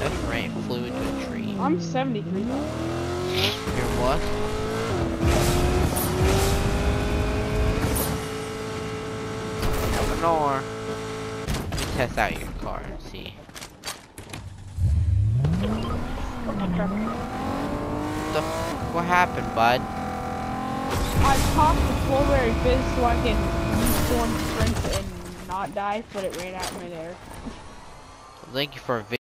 That's right, flew into a tree. I'm 73 though. You're what? Eleanor. Let me test out your car and see. What happened, bud? I popped the Flowberry Fizz so I can use Storm Strength and not die, but it ran out in midair. Thank you for